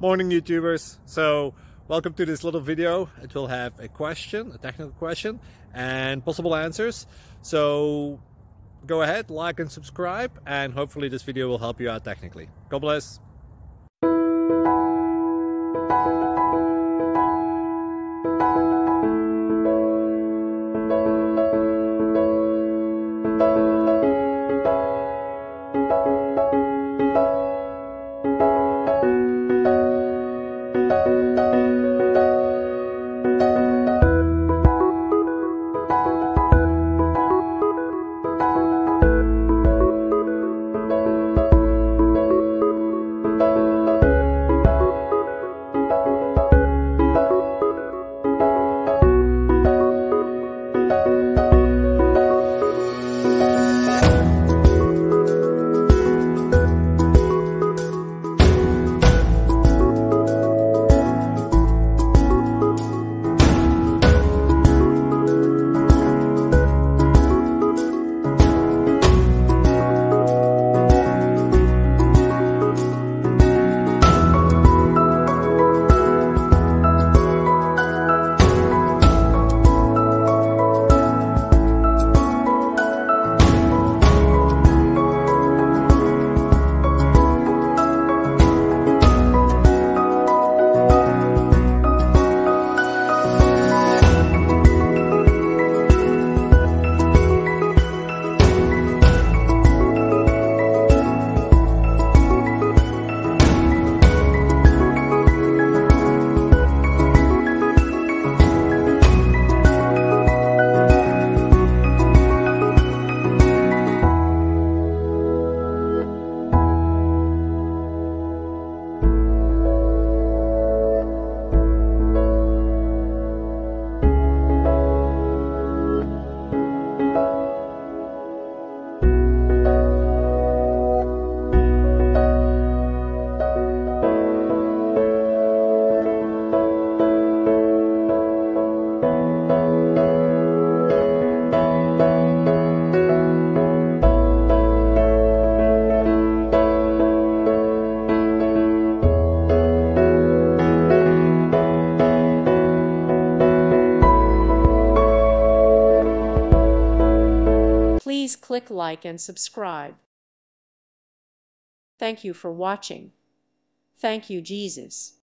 Morning YouTubers. So welcome to this little video. It will have a question, a technical question, and possible answers. So go ahead, like and subscribe, and hopefully this video will help you out technically. God bless. Please click like and subscribe. Thank you for watching. Thank you, Jesus.